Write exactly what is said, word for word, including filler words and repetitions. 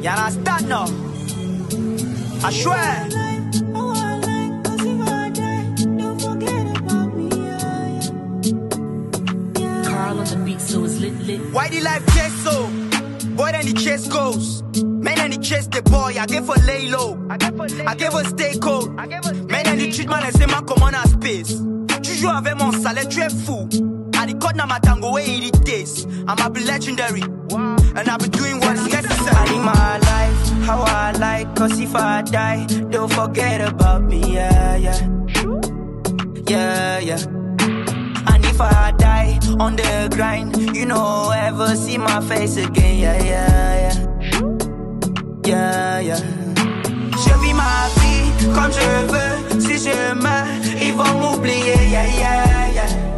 understand now? I swear. Carl on the beat, so it's lit, lit. Why the life chase so? Boy, then the chase goes. Men and the chase the boy. I gave for lay low. I gave her stay cold. Men and the treatment, I say man come on a space. Tu joues avec mon salaire, tu es fou. I the cut na my tango way it taste. I'ma be legendary. And I'll be doing what's necessary. I live my life how I like, cause if I die, don't forget about me, yeah, yeah. Yeah, yeah. And if I die on the grind, you know, ever see my face again, yeah, yeah, yeah. Yeah, yeah. Je vis ma vie comme je veux, si je meurs, ils vont m'oublier, yeah, yeah, yeah.